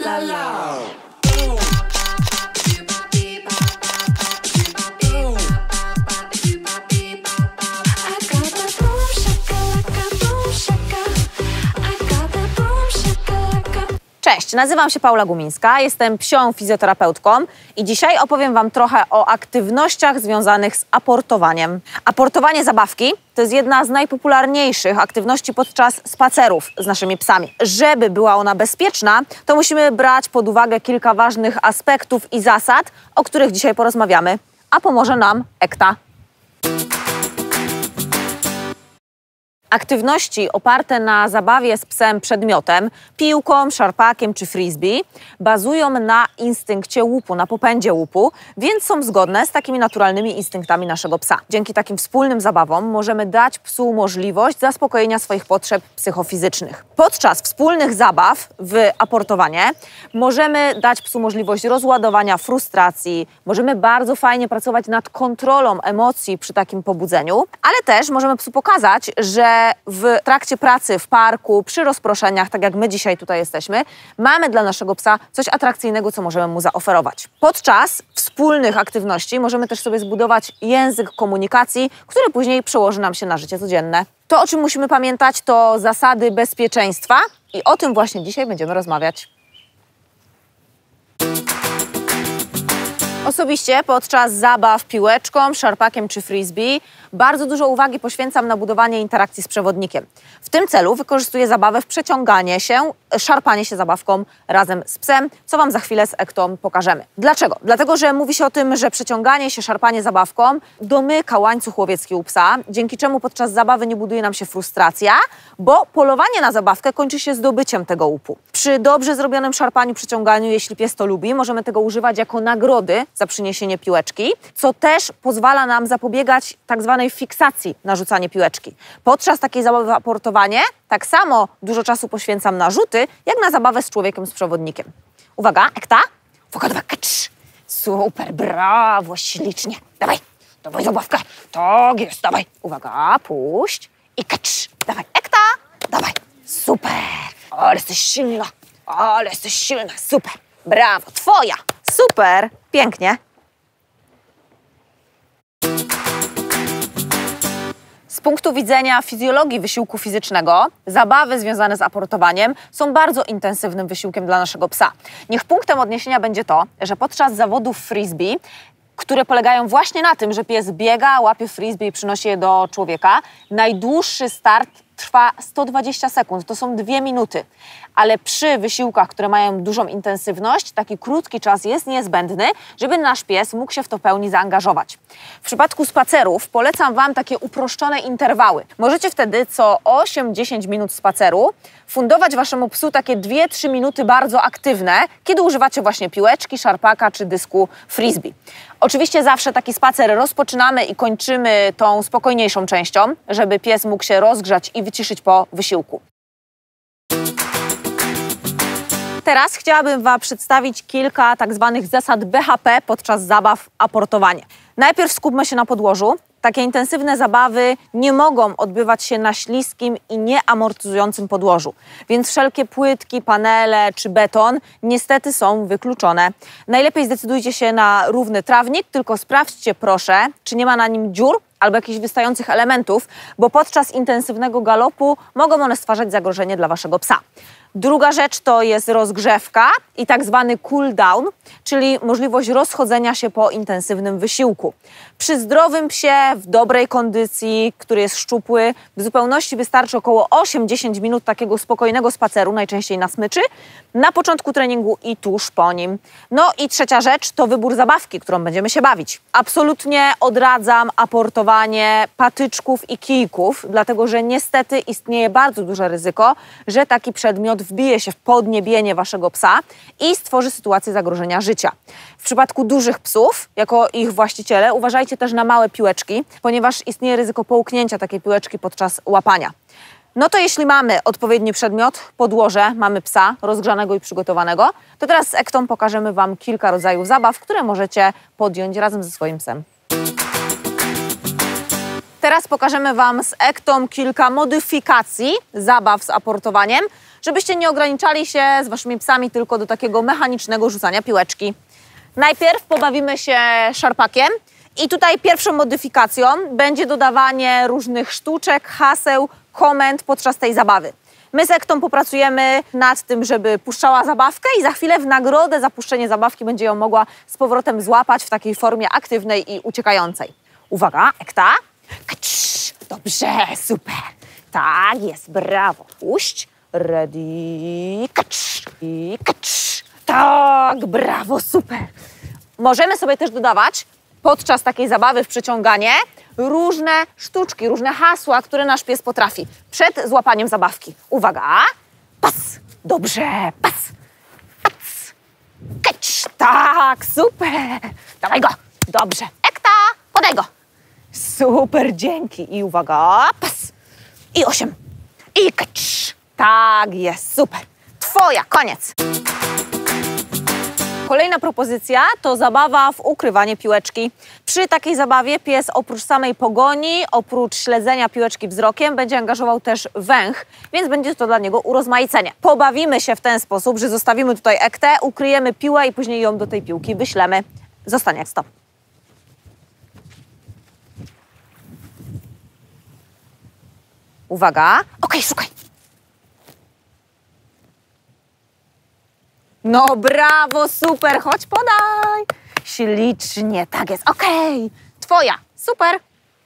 la la. Cześć, nazywam się Paula Gumińska, jestem psią fizjoterapeutką i dzisiaj opowiem Wam trochę o aktywnościach związanych z aportowaniem. Aportowanie zabawki to jest jedna z najpopularniejszych aktywności podczas spacerów z naszymi psami. Żeby była ona bezpieczna, to musimy brać pod uwagę kilka ważnych aspektów i zasad, o których dzisiaj porozmawiamy, a pomoże nam Ekta. Aktywności oparte na zabawie z psem przedmiotem, piłką, szarpakiem czy frisbee, bazują na instynkcie łupu, na popędzie łupu, więc są zgodne z takimi naturalnymi instynktami naszego psa. Dzięki takim wspólnym zabawom możemy dać psu możliwość zaspokojenia swoich potrzeb psychofizycznych. Podczas wspólnych zabaw w aportowanie możemy dać psu możliwość rozładowania frustracji, możemy bardzo fajnie pracować nad kontrolą emocji przy takim pobudzeniu, ale też możemy psu pokazać, że w trakcie pracy w parku, przy rozproszeniach, tak jak my dzisiaj tutaj jesteśmy, mamy dla naszego psa coś atrakcyjnego, co możemy mu zaoferować. Podczas wspólnych aktywności możemy też sobie zbudować język komunikacji, który później przełoży nam się na życie codzienne. To, o czym musimy pamiętać, to zasady bezpieczeństwa i o tym właśnie dzisiaj będziemy rozmawiać. Osobiście podczas zabaw piłeczką, szarpakiem czy frisbee bardzo dużo uwagi poświęcam na budowanie interakcji z przewodnikiem. W tym celu wykorzystuję zabawę w przeciąganie się, szarpanie się zabawką razem z psem, co Wam za chwilę z Ektą pokażemy. Dlaczego? Dlatego, że mówi się o tym, że przeciąganie się, szarpanie zabawką domyka łańcuch łowiecki u psa, dzięki czemu podczas zabawy nie buduje nam się frustracja, bo polowanie na zabawkę kończy się zdobyciem tego łupu. Przy dobrze zrobionym szarpaniu, przeciąganiu, jeśli pies to lubi, możemy tego używać jako nagrody za przyniesienie piłeczki, co też pozwala nam zapobiegać tak zwanej fiksacji na rzucanie piłeczki. Podczas takiej zabawy aportowanie tak samo dużo czasu poświęcam na rzuty, jak na zabawę z człowiekiem, z przewodnikiem. Uwaga, Ekta, uwaga, dawaj, kacz. Super, brawo, ślicznie. Dawaj, dawaj zabawkę. Tak jest, dawaj. Uwaga, puść i kacz. Dawaj, Ekta, dawaj. Super, ale jesteś silna, super. Brawo, twoja, super, pięknie. Z punktu widzenia fizjologii wysiłku fizycznego, zabawy związane z aportowaniem są bardzo intensywnym wysiłkiem dla naszego psa. Niech punktem odniesienia będzie to, że podczas zawodów frisbee, które polegają właśnie na tym, że pies biega, łapie frisbee i przynosi je do człowieka, najdłuższy start trwa 120 sekund, to są 2 minuty. Ale przy wysiłkach, które mają dużą intensywność, taki krótki czas jest niezbędny, żeby nasz pies mógł się w to w pełni zaangażować. W przypadku spacerów polecam Wam takie uproszczone interwały. Możecie wtedy co 8-10 minut spaceru fundować Waszemu psu takie 2-3 minuty bardzo aktywne, kiedy używacie właśnie piłeczki, szarpaka czy dysku frisbee. Oczywiście zawsze taki spacer rozpoczynamy i kończymy tą spokojniejszą częścią, żeby pies mógł się rozgrzać i wyciszyć po wysiłku. Teraz chciałabym Wam przedstawić kilka tak zwanych zasad BHP podczas zabaw aportowanie. Najpierw skupmy się na podłożu. Takie intensywne zabawy nie mogą odbywać się na śliskim i nieamortyzującym podłożu, więc wszelkie płytki, panele czy beton niestety są wykluczone. Najlepiej zdecydujcie się na równy trawnik, tylko sprawdźcie proszę, czy nie ma na nim dziur albo jakichś wystających elementów, bo podczas intensywnego galopu mogą one stwarzać zagrożenie dla Waszego psa. Druga rzecz to jest rozgrzewka i tak zwany cool down, czyli możliwość rozchodzenia się po intensywnym wysiłku. Przy zdrowym psie, w dobrej kondycji, który jest szczupły, w zupełności wystarczy około 8-10 minut takiego spokojnego spaceru, najczęściej na smyczy, na początku treningu i tuż po nim. No i trzecia rzecz to wybór zabawki, którą będziemy się bawić. Absolutnie odradzam aportowanie patyczków i kijków, dlatego że niestety istnieje bardzo duże ryzyko, że taki przedmiot wbije się w podniebienie Waszego psa i stworzy sytuację zagrożenia życia. W przypadku dużych psów, jako ich właściciele, uważajcie też na małe piłeczki, ponieważ istnieje ryzyko połknięcia takiej piłeczki podczas łapania. No to jeśli mamy odpowiedni przedmiot, podłoże, mamy psa rozgrzanego i przygotowanego, to teraz z Ektą pokażemy Wam kilka rodzajów zabaw, które możecie podjąć razem ze swoim psem. Teraz pokażemy Wam z Ektą kilka modyfikacji zabaw z aportowaniem, żebyście nie ograniczali się z Waszymi psami tylko do takiego mechanicznego rzucania piłeczki. Najpierw pobawimy się szarpakiem i tutaj pierwszą modyfikacją będzie dodawanie różnych sztuczek, haseł, komend podczas tej zabawy. My z Ektą popracujemy nad tym, żeby puszczała zabawkę i za chwilę w nagrodę za puszczenie zabawki będzie ją mogła z powrotem złapać w takiej formie aktywnej i uciekającej. Uwaga, Ekta. Kacz. Dobrze, super. Tak jest, brawo. Puść. Ready. Kacz. I kacz. Tak, brawo, super. Możemy sobie też dodawać podczas takiej zabawy w przeciąganie różne sztuczki, różne hasła, które nasz pies potrafi przed złapaniem zabawki. Uwaga. Pas. Dobrze. Pas. Pas. Kacz. Tak, super. Dawaj go. Dobrze. Ekta, podaj go. Super, dzięki. I uwaga. Pas. I 8. I kacz. Tak jest, super. Twoja, koniec. Kolejna propozycja to zabawa w ukrywanie piłeczki. Przy takiej zabawie pies oprócz samej pogoni, oprócz śledzenia piłeczki wzrokiem będzie angażował też węch, więc będzie to dla niego urozmaicenie. Pobawimy się w ten sposób, że zostawimy tutaj Ektę, ukryjemy piłę i później ją do tej piłki wyślemy. Zostanie stop. Uwaga. Okej, szukaj. No brawo, super, chodź podaj. Ślicznie, tak jest, okej. Twoja, super.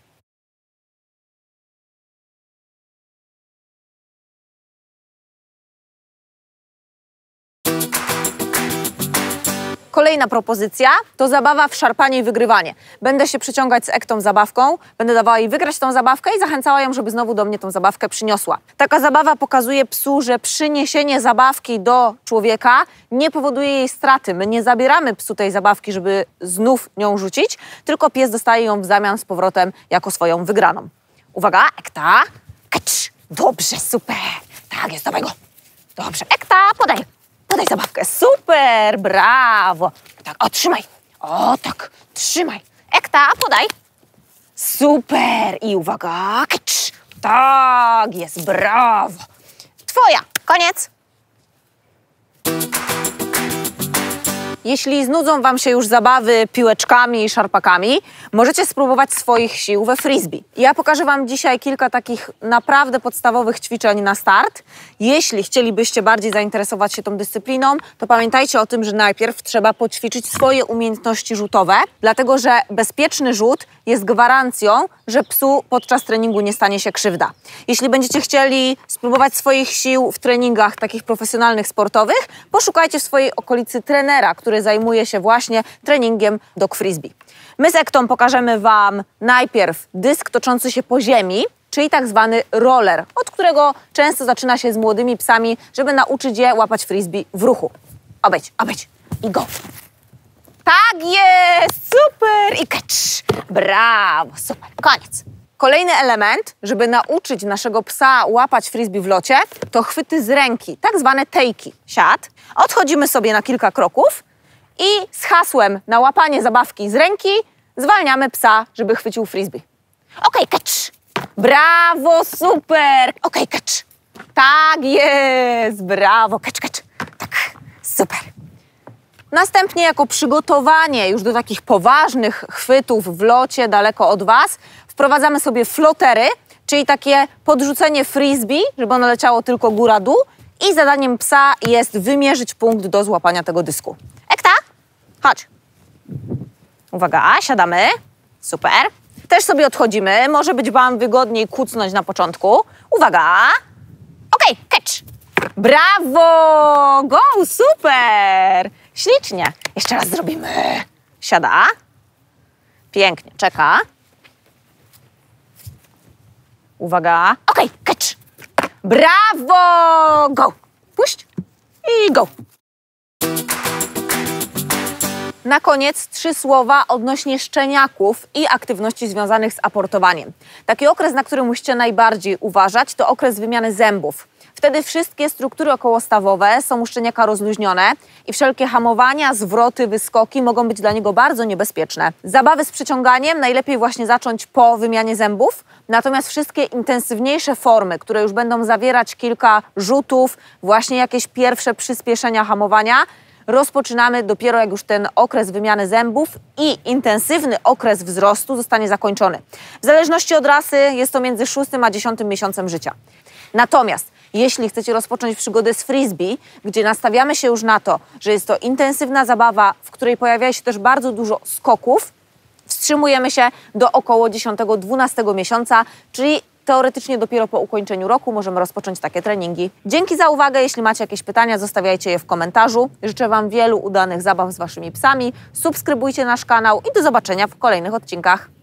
Kolejna propozycja to zabawa w szarpanie i wygrywanie. Będę się przeciągać z Ektą zabawką, będę dawała jej wygrać tą zabawkę i zachęcała ją, żeby znowu do mnie tą zabawkę przyniosła. Taka zabawa pokazuje psu, że przyniesienie zabawki do człowieka nie powoduje jej straty. My nie zabieramy psu tej zabawki, żeby znów nią rzucić, tylko pies dostaje ją w zamian z powrotem jako swoją wygraną. Uwaga, Ekta, kacz. Dobrze, super. Tak jest, dawaj go. Dobrze, Ekta, podaj. Podaj zabawkę. Super, brawo. Tak, o, trzymaj. O, tak, trzymaj. Ekta, podaj. Super. I uwaga, kacz. Tak jest, brawo. Twoja, koniec. Jeśli znudzą Wam się już zabawy piłeczkami i szarpakami, możecie spróbować swoich sił we frisbee. Ja pokażę Wam dzisiaj kilka takich naprawdę podstawowych ćwiczeń na start. Jeśli chcielibyście bardziej zainteresować się tą dyscypliną, to pamiętajcie o tym, że najpierw trzeba poćwiczyć swoje umiejętności rzutowe, dlatego że bezpieczny rzut jest gwarancją, że psu podczas treningu nie stanie się krzywda. Jeśli będziecie chcieli spróbować swoich sił w treningach takich profesjonalnych, sportowych, poszukajcie w swojej okolicy trenera, który zajmuje się właśnie treningiem dog frisbee. My z Ektą pokażemy Wam najpierw dysk toczący się po ziemi, czyli tak zwany roller, od którego często zaczyna się z młodymi psami, żeby nauczyć je łapać frisbee w ruchu. Obejdź, obejdź i go. Tak jest, super i kacz. Brawo, super, koniec. Kolejny element, żeby nauczyć naszego psa łapać frisbee w locie, to chwyty z ręki, tak zwane tejki. Siad, odchodzimy sobie na kilka kroków i z hasłem na łapanie zabawki z ręki zwalniamy psa, żeby chwycił frisbee. Okej, kacz. Brawo, super. Okej, kacz. Tak jest, brawo, kacz, kacz. Tak, super. Następnie jako przygotowanie już do takich poważnych chwytów w locie daleko od Was, wprowadzamy sobie flotery, czyli takie podrzucenie frisbee, żeby ono leciało tylko góra-dół i zadaniem psa jest wymierzyć punkt do złapania tego dysku. Ekta, chodź. Uwaga, siadamy. Super. Też sobie odchodzimy. Może być Wam wygodniej kucnąć na początku. Uwaga. Okej, catch. Brawo! Go, super! Ślicznie. Jeszcze raz zrobimy. Siada. Pięknie, czeka. Uwaga. Okej, catch. Brawo! Go. Puść i go. Na koniec 3 słowa odnośnie szczeniaków i aktywności związanych z aportowaniem. Taki okres, na który musicie najbardziej uważać, to okres wymiany zębów. Wtedy wszystkie struktury okołostawowe są u szczeniaka rozluźnione i wszelkie hamowania, zwroty, wyskoki mogą być dla niego bardzo niebezpieczne. Zabawy z przeciąganiem najlepiej właśnie zacząć po wymianie zębów, natomiast wszystkie intensywniejsze formy, które już będą zawierać kilka rzutów, właśnie jakieś pierwsze przyspieszenia hamowania, rozpoczynamy dopiero jak już ten okres wymiany zębów i intensywny okres wzrostu zostanie zakończony. W zależności od rasy jest to między 6 a 10 miesiącem życia. Natomiast jeśli chcecie rozpocząć przygodę z frisbee, gdzie nastawiamy się już na to, że jest to intensywna zabawa, w której pojawia się też bardzo dużo skoków, wstrzymujemy się do około 10-12 miesiąca, czyli teoretycznie dopiero po ukończeniu roku możemy rozpocząć takie treningi. Dzięki za uwagę. Jeśli macie jakieś pytania, zostawiajcie je w komentarzu. Życzę Wam wielu udanych zabaw z Waszymi psami. Subskrybujcie nasz kanał i do zobaczenia w kolejnych odcinkach.